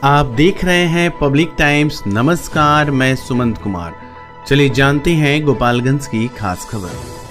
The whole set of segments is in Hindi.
आप देख रहे हैं पब्लिक टाइम्स। नमस्कार, मैं सुमंत कुमार। चलिए जानते हैं गोपालगंज की खास खबर।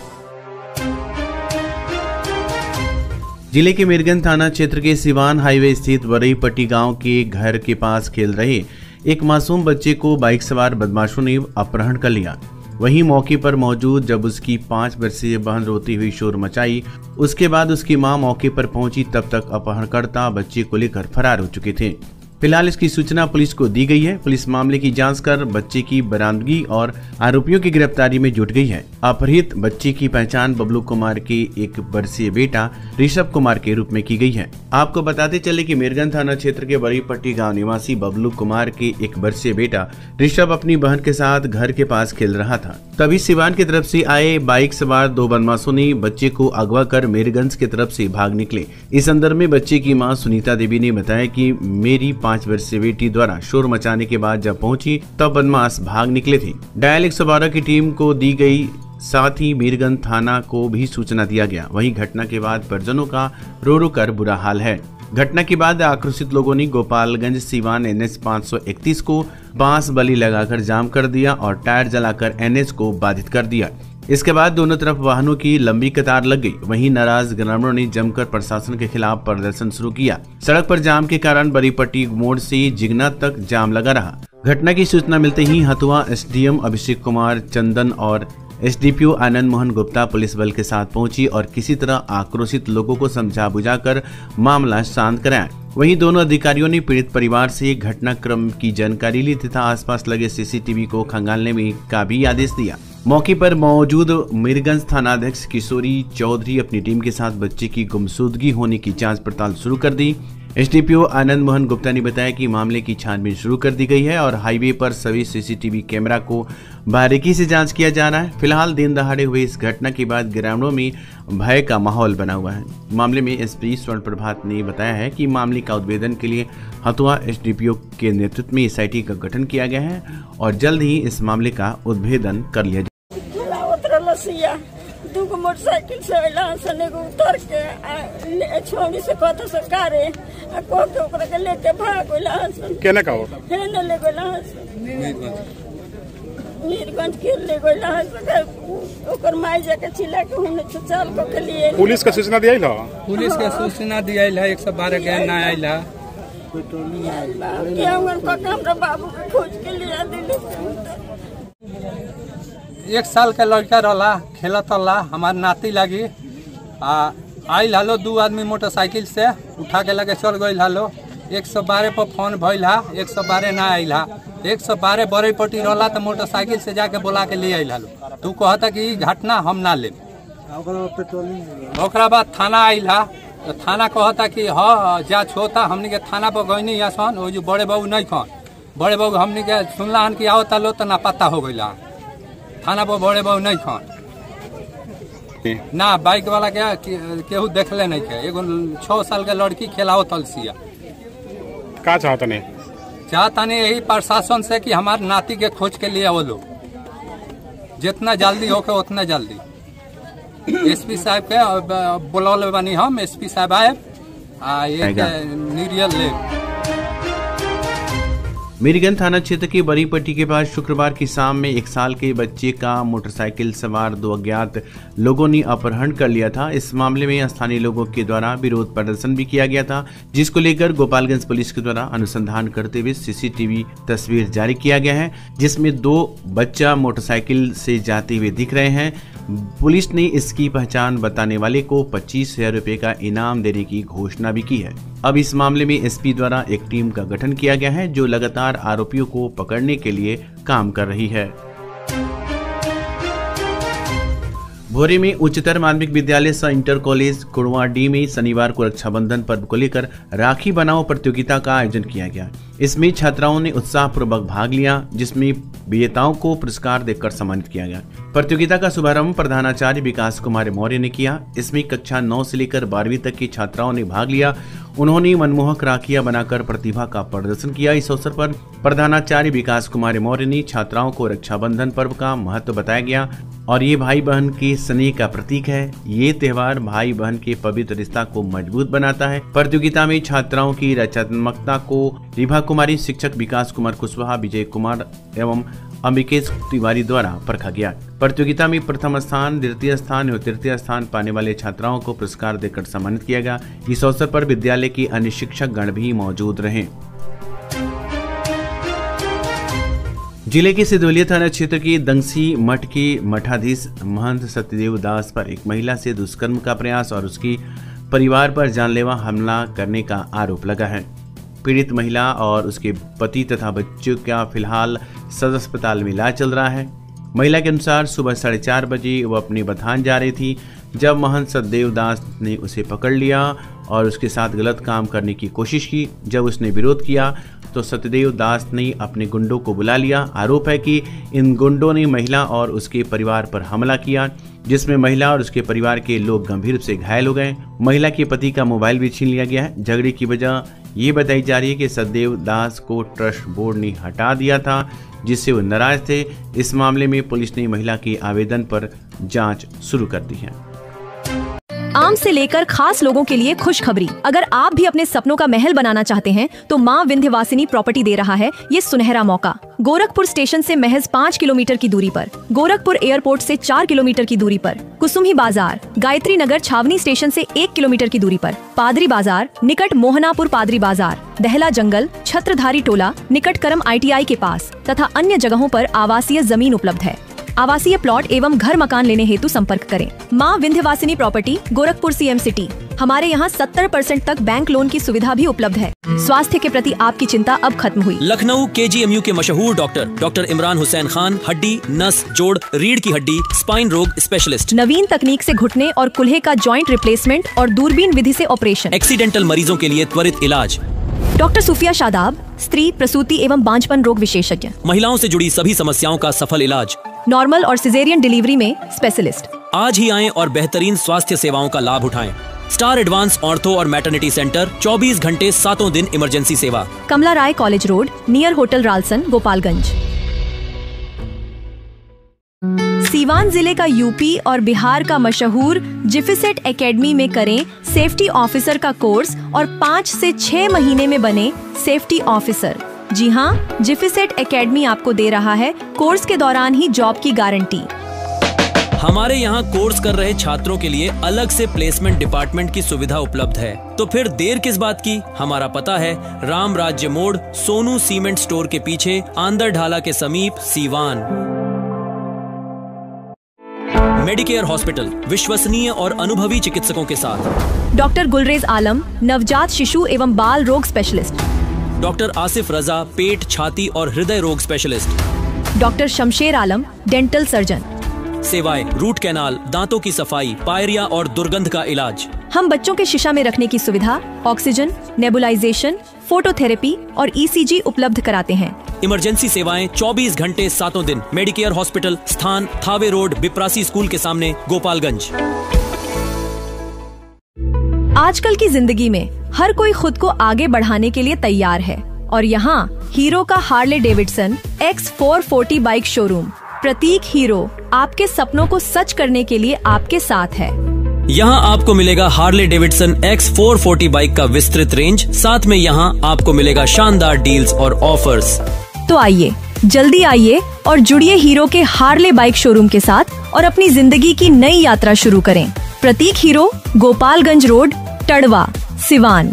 जिले के मीरगंज थाना क्षेत्र के सिवान हाईवे स्थित वरईपट्टी गांव के घर के पास खेल रहे एक मासूम बच्चे को बाइक सवार बदमाशों ने अपहरण कर लिया। वहीं मौके पर मौजूद जब उसकी 5 वर्षीय बहन रोती हुई शोर मचाई, उसके बाद उसकी मां मौके पर पहुंची, तब तक अपहरणकर्ता बच्चे को लेकर फरार हो चुके थे। फिलहाल इसकी सूचना पुलिस को दी गई है। पुलिस मामले की जांच कर बच्चे की बरामदगी और आरोपियों की गिरफ्तारी में जुट गई है। अपहृत बच्चे की पहचान बबलू कुमार के 1 वर्षीय बेटा ऋषभ कुमार के रूप में की गई है। आपको बताते चले कि मीरगंज थाना क्षेत्र के वरईपट्टी गांव निवासी बबलू कुमार के 1 वर्षीय बेटा ऋषभ अपनी बहन के साथ घर के पास खेल रहा था। तभी सिवान की तरफ से आए बाइक सवार 2 बदमाशों ने बच्चे को अगवा कर मीरगंज की तरफ से भाग निकले। इस संदर्भ में बच्चे की मां सुनीता देवी ने बताया कि मेरी 5 वर्षीय बेटी द्वारा शोर मचाने के बाद जब पहुंची तब बदमाश भाग निकले थे। डायल 112 की टीम को दी गई, साथ ही मीरगंज थाना को भी सूचना दिया गया। वहीं घटना के बाद परिजनों का रो रो कर बुरा हाल है। घटना के बाद आक्रोशित लोगों ने गोपालगंज सिवान NH 531 को बांस बल्ली लगाकर जाम कर दिया और टायर जलाकर NH को बाधित कर दिया। इसके बाद दोनों तरफ वाहनों की लंबी कतार लग गई। वहीं नाराज ग्रामीणों ने जमकर प्रशासन के खिलाफ प्रदर्शन शुरू किया। सड़क पर जाम के कारण वरईपट्टी मोड़ से जिगना तक जाम लगा रहा। घटना की सूचना मिलते ही हथुआ SDM अभिषेक कुमार चंदन और SDPO आनंद मोहन गुप्ता पुलिस बल के साथ पहुंची और किसी तरह आक्रोशित लोगों को समझा बुझाकर मामला शांत कराया। वहीं दोनों अधिकारियों ने पीड़ित परिवार से घटनाक्रम की जानकारी ली तथा आसपास लगे CCTV को खंगालने में का भी आदेश दिया। मौके पर मौजूद मीरगंज थानाध्यक्ष किशोरी चौधरी अपनी टीम के साथ बच्चे की गुमशुदगी होने की जांच पड़ताल शुरू कर दी। SDPO आनंद मोहन गुप्ता ने बताया कि मामले की छानबीन शुरू कर दी गई है और हाईवे पर सभी CCTV कैमरा को बारीकी से जांच किया जा रहा है। फिलहाल दिन दहाड़े हुए इस घटना के बाद ग्रामीणों में भय का माहौल बना हुआ है। मामले में SP स्वर्ण प्रभात ने बताया है कि मामले का उद्भेदन के लिए हथुआ SDPO के नेतृत्व में SIT का गठन किया गया है और जल्द ही इस मामले का उद्भेदन कर लिया जाएगा। दूगो मोटरसाइकिल से सने को उतर के छोड़ी से कहता सरकारे को के ओकरा के लेके भाग गइला केने का हो हेने ले गइला मीरगंज के ले गइला ओकर माई जाके चिल्ला के हमने चल के लिए पुलिस का सूचना दियाइल ह पुलिस के सूचना दियाइल है 112 के ना आइल है के हमर का हमरा बाबू के खोज के लिए दिल्ली 1 साल के लड़का रहला खेलत रहला हमार नाती लगी आइल हलो 2 आदमी मोटरसाइकिल से उठा के लगे चल गइल हलो। 112 पर फोन भइल हा, 112 ना आइल हा। 112 वरईपट्टी रहला तो मोटरसाइकिल से जाके बोला के ले आइल हलो। तू कहता कि घटना हम ना ले। ओकरा बाद थाना आइल हा तो थाना कहता कि हाँ जांच होता। हमनी के थाना पर गईनी सन वो जो बड़े बाबू नहीं खन बड़े बाबू हमनी के सुनला कि आवता लो तो ना पता हो गइला। थाना पर बड़े बाबू नहीं खन ना बाइक वाला क्या केहू देखले नहीं के। एगो 6 साल के लड़की खेलाओ तलसिया का चाहता नहीं यही प्रशासन से कि हमार नाती के खोज के लिए वो लोग जितना जल्दी होके उतना जल्दी। SP साहब के बुलौले बनी हम SP साहब आए नीरियल ले। मीरगंज थाना क्षेत्र के वरईपट्टी के पास शुक्रवार की शाम में 1 साल के बच्चे का मोटरसाइकिल सवार 2 अज्ञात लोगों ने अपहरण कर लिया था। इस मामले में स्थानीय लोगों के द्वारा विरोध प्रदर्शन भी किया गया था, जिसको लेकर गोपालगंज पुलिस के द्वारा अनुसंधान करते हुए CCTV तस्वीर जारी किया गया है, जिसमें 2 बच्चा मोटरसाइकिल से जाते हुए दिख रहे हैं। पुलिस ने इसकी पहचान बताने वाले को 25,000 रुपए का इनाम देने की घोषणा भी की है। अब इस मामले में SP द्वारा एक टीम का गठन किया गया है जो लगातार आरोपियों को पकड़ने के लिए काम कर रही है। भोरे में उच्चतर माध्यमिक विद्यालय सह इंटर कॉलेज कुड़वाडी में शनिवार को रक्षाबंधन पर्व को लेकर राखी बनाओ प्रतियोगिता का आयोजन किया गया। इसमें छात्राओं ने उत्साहपूर्वक भाग लिया, जिसमें विजेताओं को पुरस्कार देकर सम्मानित किया गया। प्रतियोगिता का शुभारंभ प्रधानाचार्य विकास कुमार मौर्य ने किया। इसमें कक्षा 9 से लेकर 12वीं तक की छात्राओं ने भाग लिया। उन्होंने मनमोहक राखियां बनाकर प्रतिभा का प्रदर्शन किया। इस अवसर पर प्रधानाचार्य विकास कुमार मौर्य ने छात्राओं को रक्षाबंधन पर्व का महत्व बताया गया। और ये भाई बहन के स्नेह का प्रतीक है। ये त्योहार भाई बहन के पवित्र रिश्ता को मजबूत बनाता है। प्रतियोगिता में छात्राओं की रचनात्मकता को रिभा कुमारी, शिक्षक विकास कुमार कुशवाहा, विजय कुमार एवं अम्बिकेश तिवारी द्वारा परखा गया। प्रतियोगिता में प्रथम स्थान, द्वितीय स्थान एवं तृतीय स्थान पाने वाले छात्राओं को पुरस्कार देकर सम्मानित किया गया। इस अवसर पर विद्यालय के अन्य शिक्षक गण भी मौजूद रहे। जिले के सिधौलिया थाना क्षेत्र के दंगसी मठ के मठाधीश महंत सत्यदेव दास पर एक महिला से दुष्कर्म का प्रयास और उसके परिवार पर जानलेवा हमला करने का आरोप लगा है। पीड़ित महिला और उसके पति तथा बच्चों का फिलहाल सदर अस्पताल में इलाज चल रहा है। महिला के अनुसार सुबह 4:30 बजे वो अपनी बथान जा रही थी जब महंत सत्यदेव दास ने उसे पकड़ लिया और उसके साथ गलत काम करने की कोशिश की। जब उसने विरोध किया तो सत्यदेव दास ने अपने गुंडों को बुला लिया। आरोप है कि इन गुंडों ने महिला और उसके परिवार पर हमला किया, जिसमें महिला और उसके परिवार के लोग गंभीर रूप से घायल हो गए। महिला के पति का मोबाइल भी छीन लिया गया है। झगड़े की वजह ये बताई जा रही है कि सत्यदेव दास को ट्रस्ट बोर्ड ने हटा दिया था, जिससे वो नाराज थे। इस मामले में पुलिस ने महिला के आवेदन पर जांच शुरू कर दी है। आम से लेकर खास लोगों के लिए खुशखबरी। अगर आप भी अपने सपनों का महल बनाना चाहते हैं तो माँ विंध्यवासिनी प्रॉपर्टी दे रहा है ये सुनहरा मौका। गोरखपुर स्टेशन से महज 5 किलोमीटर की दूरी पर, गोरखपुर एयरपोर्ट से 4 किलोमीटर की दूरी पर, कुसुमी बाजार, गायत्री नगर छावनी स्टेशन से 1 किलोमीटर की दूरी पर, पादरी बाजार निकट मोहनापुर पादरी बाजार, दहला जंगल, छत्रधारी टोला निकट करम ITI के पास तथा अन्य जगहों पर आवासीय जमीन उपलब्ध है। आवासीय प्लॉट एवं घर मकान लेने हेतु संपर्क करें। माँ Vindhyavasini property, Gorakhpur CM city. हमारे यहाँ 70% तक बैंक लोन की सुविधा भी उपलब्ध है। स्वास्थ्य के प्रति आपकी चिंता अब खत्म हुई। लखनऊ KGMU के मशहूर डॉक्टर इमरान हुसैन खान, हड्डी, नस, जोड़, रीढ़ की हड्डी, स्पाइन रोग स्पेशलिस्ट। नवीन तकनीक से घुटने और कुल्हे का जॉइंट रिप्लेसमेंट और दूरबीन विधि से ऑपरेशन। एक्सीडेंटल मरीजों के लिए त्वरित इलाज। डॉक्टर सूफिया शादाब, स्त्री प्रसूति एवं बांझपन रोग विशेषज्ञ। महिलाओं से जुड़ी सभी समस्याओं का सफल इलाज। नॉर्मल और सिजेरियन डिलीवरी में स्पेशलिस्ट। आज ही आएं और बेहतरीन स्वास्थ्य सेवाओं का लाभ उठाएं। स्टार एडवांस ऑर्थो और मैटरनिटी सेंटर, 24 घंटे 7 दिन इमरजेंसी सेवा। Kamla Rai college road, near hotel Ralson, Gopalganj. Siwan जिले का यूपी और बिहार का मशहूर जिफिसेट एकेडमी में करें सेफ्टी ऑफिसर का कोर्स और 5 से 6 महीने में बने सेफ्टी ऑफिसर। जी हाँ, जिफिसेट एकेडमी आपको दे रहा है कोर्स के दौरान ही जॉब की गारंटी। हमारे यहाँ कोर्स कर रहे छात्रों के लिए अलग से प्लेसमेंट डिपार्टमेंट की सुविधा उपलब्ध है। तो फिर देर किस बात की? हमारा पता है राम राज्य मोड़, सोनू सीमेंट स्टोर के पीछे, आंदर ढाला के समीप, सीवान। मेडिकेयर हॉस्पिटल, विश्वसनीय और अनुभवी चिकित्सकों के साथ। डॉक्टर गुलरेज आलम, नवजात शिशु एवं बाल रोग स्पेशलिस्ट। डॉक्टर आसिफ रजा, पेट, छाती और हृदय रोग specialist. Doctor Shamsher Alam, dental surgeon. सेवाएं रूट कैनाल, दांतों की सफाई, पायरिया और दुर्गंध का इलाज। हम बच्चों के शीशा में रखने की सुविधा, ऑक्सीजन, नेबुलाइजेशन, फोटोथेरेपी और ECG उपलब्ध कराते हैं। इमरजेंसी सेवाएं 24 घंटे 7 दिन। मेडिकेयर हॉस्पिटल, स्थान थावे रोड, बिप्रासी स्कूल के सामने, गोपालगंज। आजकल की जिंदगी में हर कोई खुद को आगे बढ़ाने के लिए तैयार है और यहाँ हीरो का Harley Davidson X440 bike showroom, Prateek Hero, आपके सपनों को सच करने के लिए आपके साथ है। यहाँ आपको मिलेगा हार्ले डेविडसन X440 बाइक का विस्तृत रेंज, साथ में यहाँ आपको मिलेगा शानदार डील्स और ऑफर्स। तो आइए, जल्दी आइए और जुड़िए हीरो के हार्ले बाइक शोरूम के साथ और अपनी जिंदगी की नई यात्रा शुरू करें। प्रतीक हीरो, गोपालगंज रोड, टड़वा, सिवान।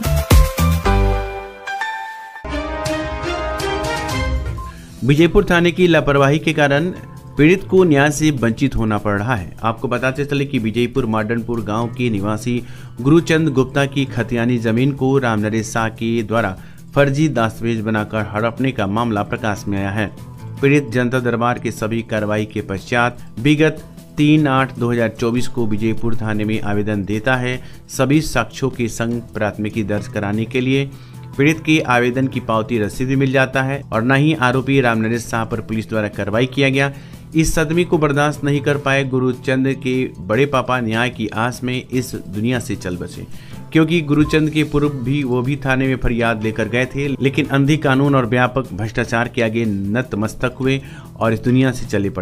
विजयपुर थाने की लापरवाही के कारण पीड़ित को न्याय से वंचित होना पड़ रहा है। आपको बताते चले कि विजयपुर मॉडर्नपुर गांव के निवासी गुरुचंद गुप्ता की खतियानी जमीन को रामनरेश शाह के द्वारा फर्जी दस्तावेज बनाकर हड़पने का मामला प्रकाश में आया है। पीड़ित जनता दरबार के सभी कार्रवाई के पश्चात विगत 3/8/2024 को विजयपुर थाने में आवेदन देता है। सभी साक्ष्यों के संग प्राथमिकी दर्ज कराने के लिए पीड़ित के आवेदन की पावती रसीद भी मिल जाता है और न ही आरोपी रामनरेश शाह पर पुलिस द्वारा कार्रवाई किया गया। इस सदमे को बर्दाश्त नहीं कर पाए गुरुचंद के बड़े पापा न्याय की आस में इस दुनिया से चल बसे, क्योंकि गुरुचंद के पूर्व भी वो भी थाने में फरियाद लेकर गए थे, लेकिन अंधी कानून और व्यापक भ्रष्टाचार के आगे नतमस्तक हुए और इस दुनिया से चले पड़े।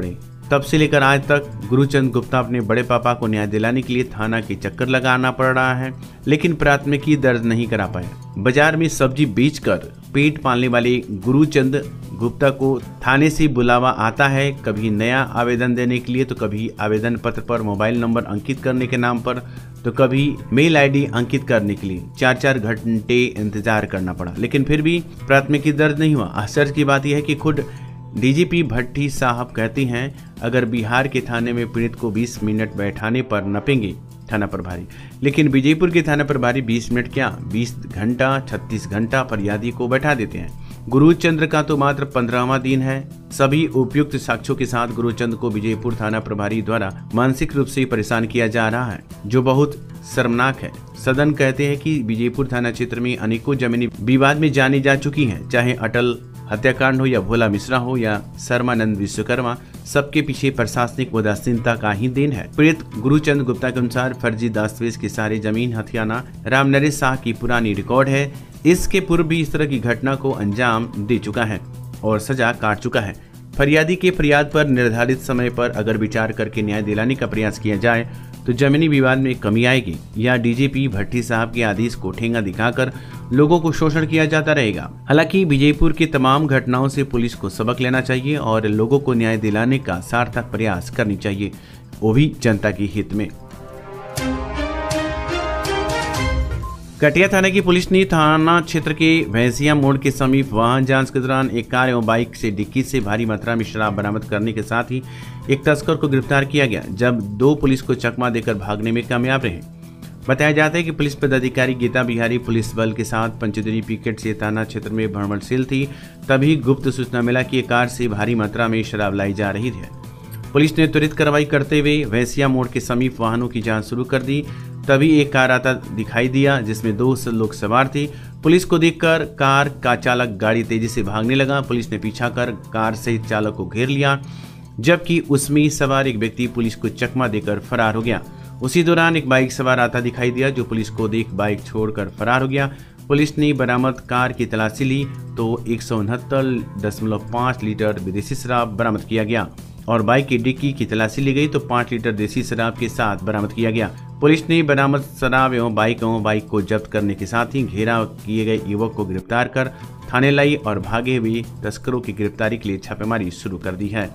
तब से लेकर आज तक गुरुचंद गुप्ता अपने बड़े पापा को न्याय दिलाने के लिए थाना के चक्कर लगाना पड़ रहा है, लेकिन प्राथमिकी दर्ज नहीं करा पाए। बाजार में सब्जी बेचकर पेट पालने वाले गुरुचंद गुप्ता को थाने से बुलावा आता है, कभी नया आवेदन देने के लिए, तो कभी आवेदन पत्र पर मोबाइल नंबर अंकित करने के नाम पर, तो कभी मेल आईडी अंकित करने के लिए 4-4 घंटे इंतजार करना पड़ा, लेकिन फिर भी प्राथमिकी दर्ज नहीं हुआ। आश्चर्य की बात यह है कि खुद डीजीपी भट्टी साहब कहती हैं, अगर बिहार के थाने में पीड़ित को 20 मिनट बैठाने पर नपेंगे थाना प्रभारी, लेकिन विजयपुर के थाना प्रभारी 20 मिनट क्या 20 घंटा 36 घंटा फरियादी को बैठा देते हैं। गुरुचंद्र का तो मात्र 15वां दिन है। सभी उपयुक्त साक्ष्यों के साथ गुरुचंद को विजयपुर थाना प्रभारी द्वारा मानसिक रूप से परेशान किया जा रहा है, जो बहुत शर्मनाक है। सदन कहते हैं कि विजयपुर थाना क्षेत्र में अनेकों जमीनी विवाद में जानी जा चुकी हैं, चाहे अटल हत्याकांड हो या भोला मिश्रा हो या शर्मानंद विश्वकर्मा, सबके पीछे प्रशासनिक उदासीनता का ही देन है। पीड़ित गुरुचंद गुप्ता के अनुसार फर्जी दस्तावेज के सारे जमीन हथियाना रामनरेश शाह की पुरानी रिकॉर्ड है। इसके पूर्व भी इस तरह की घटना को अंजाम दे चुका है और सजा काट चुका है। फरियादी के फरियाद पर निर्धारित समय पर अगर विचार करके न्याय दिलाने का प्रयास किया जाए तो जमीनी विवाद में कमी आएगी, या डीजीपी भट्टी साहब के आदेश को ठेंगा दिखाकर लोगों को शोषण किया जाता रहेगा। हालांकि विजयपुर की तमाम घटनाओं से पुलिस को सबक लेना चाहिए और लोगों को न्याय दिलाने का सार्थक प्रयास करनी चाहिए, वो भी जनता के हित में। कटिया थाना की पुलिस ने थाना क्षेत्र के भैंसिया मोड़ के समीप वाहन जांच के दौरान एक कार एवं बाइक से डिक्की से भारी मात्रा में शराब बरामद करने के साथ ही एक तस्कर को गिरफ्तार किया गया, जब 2 पुलिस को चकमा देकर भागने में कामयाब रहे। बताया जाता है कि पुलिस पदाधिकारी गीता बिहारी पुलिस बल के साथ पंचदेवी पिकेट से थाना क्षेत्र में भ्रमणशील थी, तभी गुप्त सूचना मिला कि कार से भारी मात्रा में शराब लाई जा रही थी। पुलिस ने त्वरित कार्रवाई करते हुए भैंसिया मोड़ के समीप वाहनों की जांच शुरू कर दी। तभी एक कार आता दिखाई दिया जिसमें 2 लोग सवार थे। पुलिस को देखकर कार का चालक गाड़ी तेजी से भागने लगा। पुलिस ने पीछा कर कार से चालक को घेर लिया, जबकि उसमें सवार एक व्यक्ति पुलिस को चकमा देकर फरार हो गया। उसी दौरान एक बाइक सवार आता दिखाई दिया, जो पुलिस को देख बाइक छोड़कर फरार हो गया। पुलिस ने बरामद कार की तलाशी ली तो 169.5 लीटर विदेशी शराब बरामद किया गया और बाइक की डिक्की की तलाशी ली गई तो 5 लीटर देसी शराब के साथ बरामद किया गया। पुलिस ने बरामद शराब एवं बाइक को जब्त करने के साथ ही घेराव किए गए युवक को गिरफ्तार कर थाने लाई और भागे हुए तस्करों की गिरफ्तारी के लिए छापेमारी शुरू कर दी है।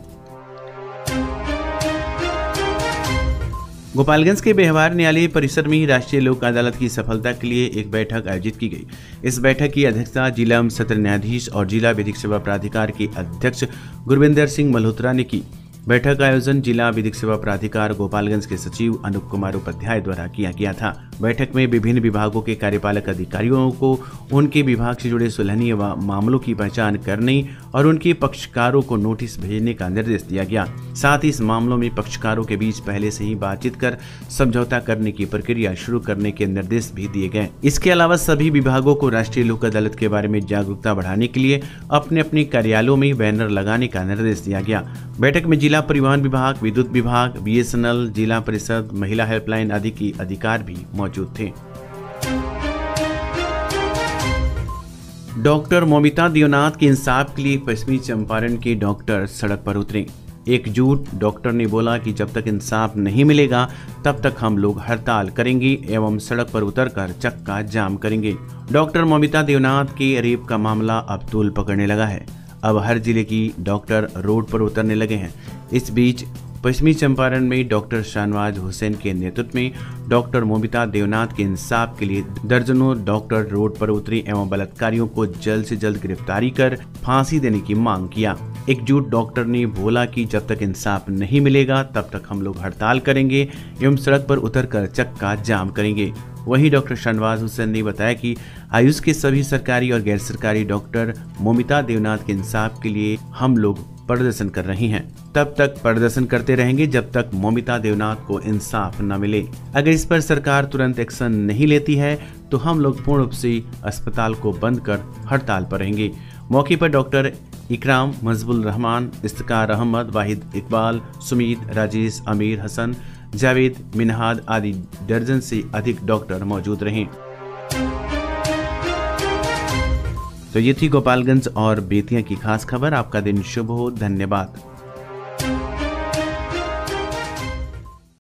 गोपालगंज के व्यवहार न्यायालय परिसर में राष्ट्रीय लोक अदालत की सफलता के लिए एक बैठक आयोजित की गई। इस बैठक की अध्यक्षता जिला सत्र न्यायाधीश और जिला विधिक सेवा प्राधिकार के अध्यक्ष गुरविंदर सिंह मल्होत्रा ने की। बैठक का आयोजन जिला विधिक सेवा प्राधिकार गोपालगंज के सचिव अनूप कुमार उपाध्याय द्वारा किया गया था। बैठक में विभिन्न विभागों के कार्यपालक अधिकारियों को उनके विभाग से जुड़े सुलहनीय मामलों की पहचान करने और उनके पक्षकारों को नोटिस भेजने का निर्देश दिया गया। साथ ही इस मामलों में पक्षकारों के बीच पहले से ही बातचीत कर समझौता करने की प्रक्रिया शुरू करने के निर्देश भी दिए गए। इसके अलावा सभी विभागों को राष्ट्रीय लोक अदालत के बारे में जागरूकता बढ़ाने के लिए अपने अपने कार्यालयों में बैनर लगाने का निर्देश दिया गया। बैठक में जिला परिवहन विभाग, विद्युत विभाग, बीएसएनएल, जिला परिषद, महिला हेल्पलाइन आदि के अधिकारी भी मौजूद थे। डॉक्टर मोमिता देवनाथ के इंसाफ के लिए पश्चिमी चंपारण के डॉक्टर सड़क पर उतरे। एकजुट डॉक्टर ने बोला कि जब तक इंसाफ नहीं मिलेगा तब तक हम लोग हड़ताल करेंगे एवं सड़क पर उतरकर चक्का जाम करेंगे। डॉक्टर मोमिता देवनाथ के रेप का मामला अब तूल पकड़ने लगा है। अब हर जिले की डॉक्टर रोड पर उतरने लगे हैं। इस बीच पश्चिमी चंपारण में डॉक्टर शाहनवाज हुसैन के नेतृत्व में डॉक्टर मोमिता देवनाथ के इंसाफ के लिए दर्जनों डॉक्टर रोड पर उतरे एवं बलात्कारियों को जल्द से जल्द गिरफ्तारी कर फांसी देने की मांग किया। एकजुट डॉक्टर ने बोला कि जब तक इंसाफ नहीं मिलेगा तब तक हम लोग हड़ताल करेंगे एवं सड़क पर उतरकर चक्का जाम करेंगे। वहीं डॉक्टर शाहनवाज हुसैन ने बताया कि आयुष के सभी सरकारी और गैर सरकारी डॉक्टर मोमिता देवनाथ के इंसाफ के लिए हम लोग प्रदर्शन कर रहे हैं। तब तक प्रदर्शन करते रहेंगे जब तक मोमिता देवनाथ को इंसाफ न मिले। अगर इस पर सरकार तुरंत एक्शन नहीं लेती है तो हम लोग पूर्ण रूप से अस्पताल को बंद कर हड़ताल पर रहेंगे। मौके पर डॉक्टर इकराम, मजबुल रहमान, इफ्तिकार अहमद, वाहिद इकबाल, सुमीत, राजेश, अमीर हसन, जावेद, मिनहाद आदि दर्जन से अधिक डॉक्टर मौजूद रहे। तो ये थी गोपालगंज और बेतिया की खास खबर। आपका दिन शुभ हो। धन्यवाद।